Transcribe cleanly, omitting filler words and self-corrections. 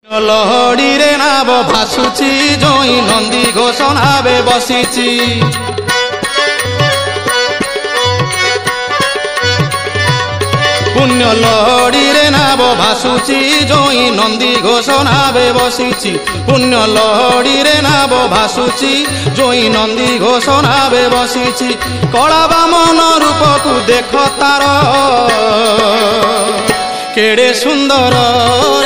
लहड़ी रे नाव भासुची जोई नंदी घोषणावे बसीची। पुण्य लहड़ी रे नाव भासुची जोई नंदी घोषणावे बसीची। पुण्य लहड़ी रे नाव भासुची जोई नंदी घोषणावे बसीची। कला बामन रूप को देख तार केड़े सुंदर